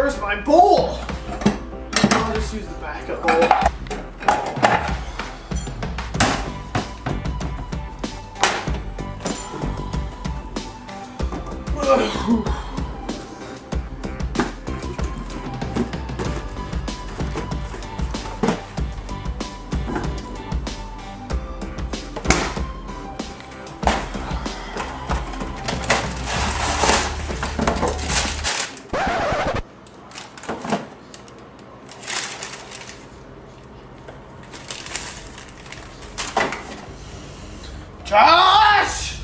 Where's my bowl? I'll just use the backup bowl. Josh!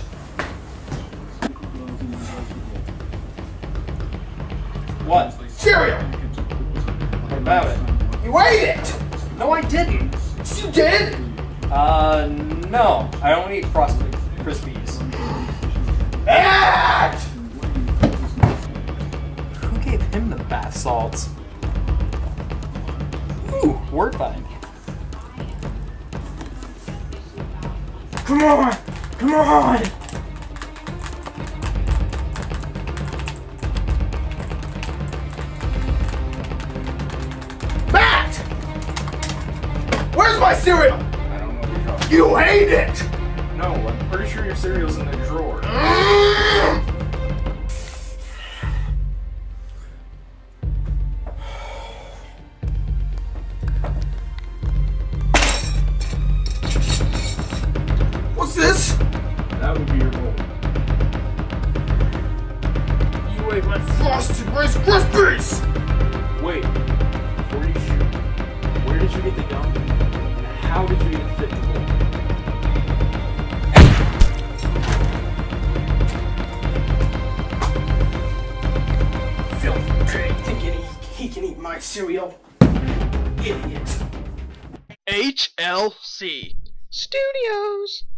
What? Cereal! What about it? You ate it! No, I didn't. Yes, you did! No. I only eat Frosted Crispies. And Who gave him the bath salts? Ooh, word find. come on! Come on! Matt! Where's my cereal? I don't know what you're talking You ate it! about. No, I'm pretty sure your cereal's in the drawer. What's this? That would be your bowl. You ate my Frosted Rice Krispies! Wait, before you shoot, where did you get the gum? And how did you even fit the bowl? Filthy pig thinking he can eat my cereal. Idiot. HLC Studios.